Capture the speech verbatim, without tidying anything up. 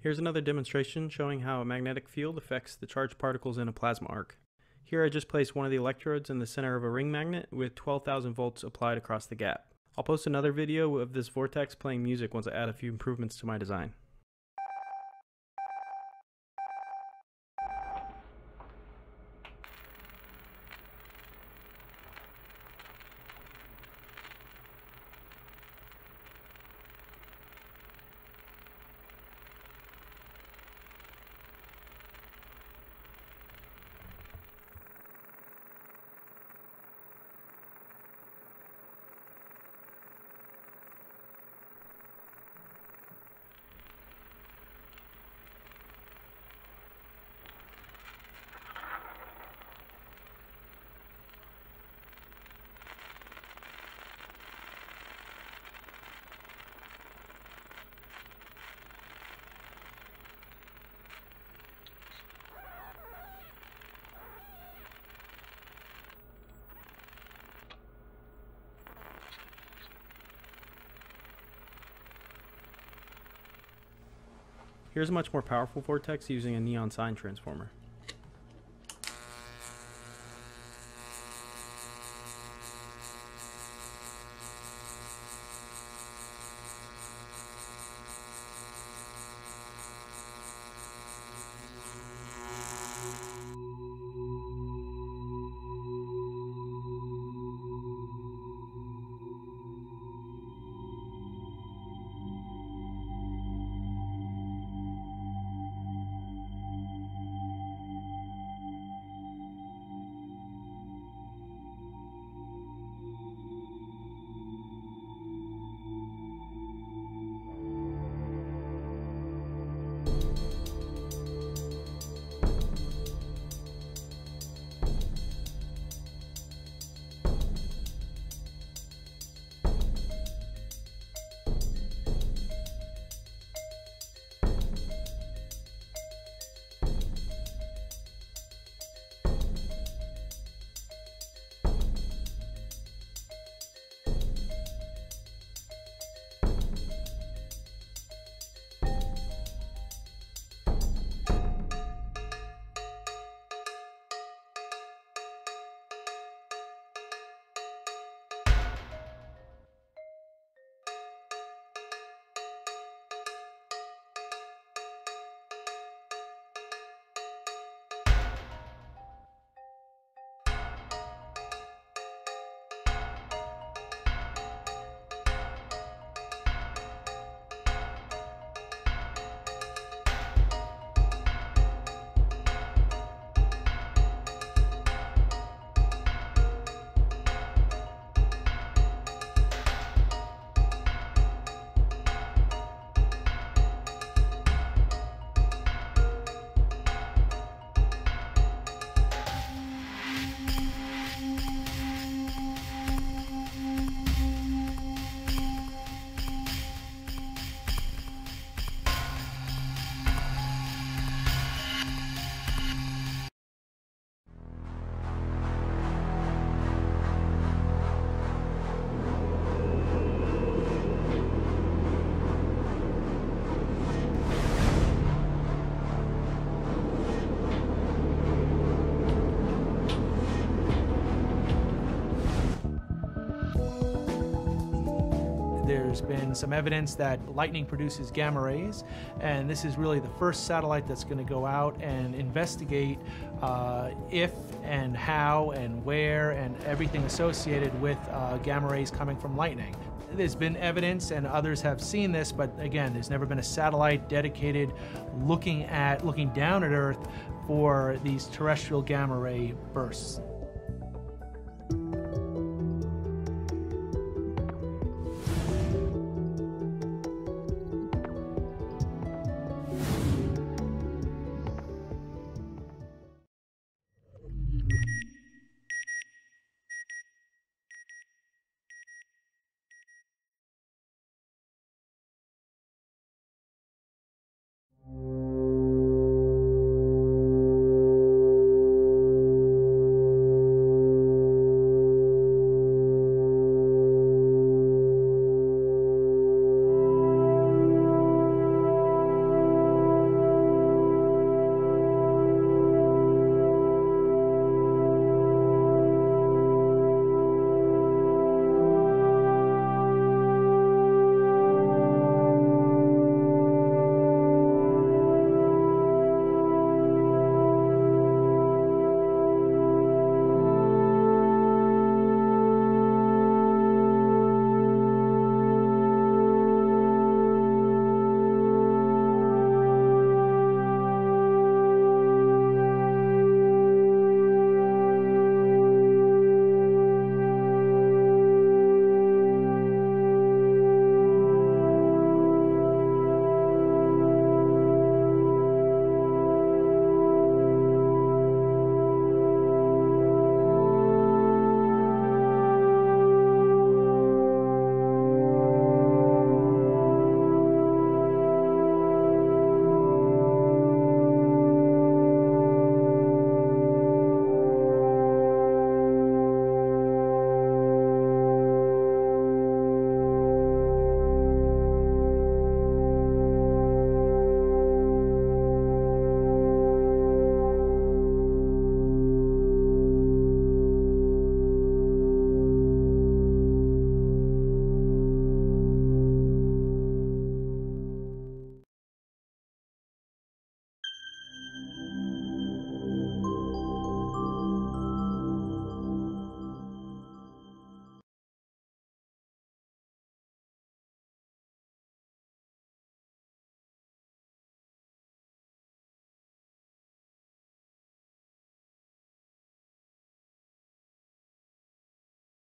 Here's another demonstration showing how a magnetic field affects the charged particles in a plasma arc. Here I just placed one of the electrodes in the center of a ring magnet with twelve thousand volts applied across the gap. I'll post another video of this vortex playing music once I add a few improvements to my design. Here's a much more powerful vortex using a neon sign transformer. There's been some evidence that lightning produces gamma rays, and this is really the first satellite that's going to go out and investigate uh, if and how and where and everything associated with uh, gamma rays coming from lightning. There's been evidence and others have seen this, but again, there's never been a satellite dedicated looking at, looking down at Earth for these terrestrial gamma ray bursts.